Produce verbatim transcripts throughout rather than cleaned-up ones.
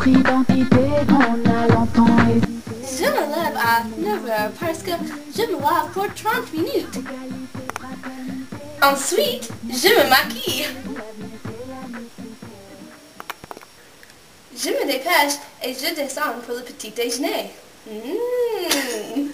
identité qu'on a longtemps hésité. Je me lève à neuf heures parce que je me lave pour trente minutes. Ensuite, je me maquille. Je me dépêche et je descends pour le petit déjeuner. Mmh.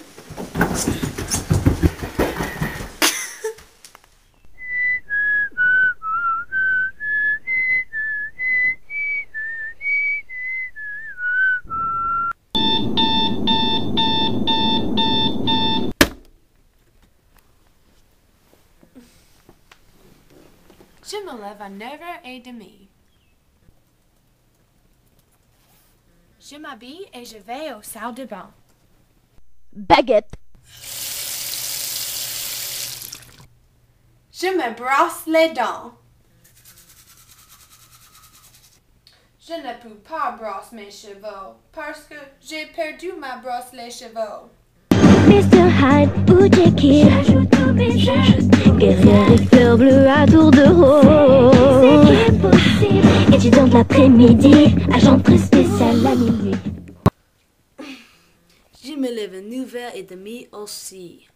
Je me lève à neuf heures trente. Je m'habille et je vais au salle de bain. Baguette. Je me brosse les dents. Je ne peux pas brosser mes cheveux parce que j'ai perdu ma brosse les cheveux. mister Hyde ou Jekyll, j'ajoute tous mes j'ajoute guerrière et fleur bleue à tour de rôle. C'est qui est possible, étudiant de l'après-midi, agent très spécial à minuit. Je me lève à neuf heures trente aussi.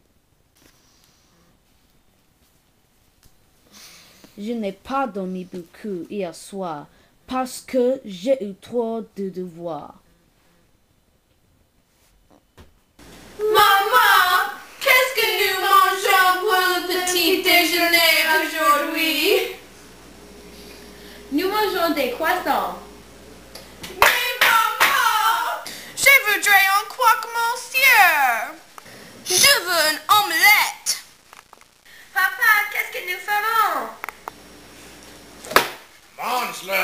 Je n'ai pas dormi beaucoup hier soir parce que j'ai eu trop de devoirs. Maman, qu'est-ce que nous mangeons pour le petit déjeuner aujourd'hui? Nous mangeons des croissants. Mais maman, je voudrais un croque monsieur. Je veux une omelette. Papa, qu'est-ce que nous ferons? Mange-le!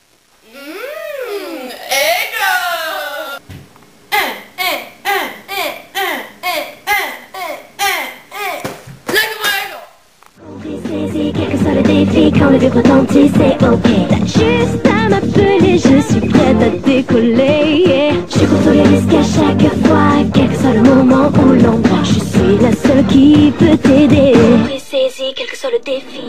Mmh, ego! Un, un, un, un, un, un, un, un, un, un. Compris, saisi, quel que soit le défi, quand le vieux retentit, c'est ok. T'as juste à m'appeler, je suis prête à décoller. Yeah. Je suis contre les risques à chaque fois, quel que soit le moment ou l'endroit. Je suis la seule qui peut t'aider. Compris, saisi, quel que soit le défi.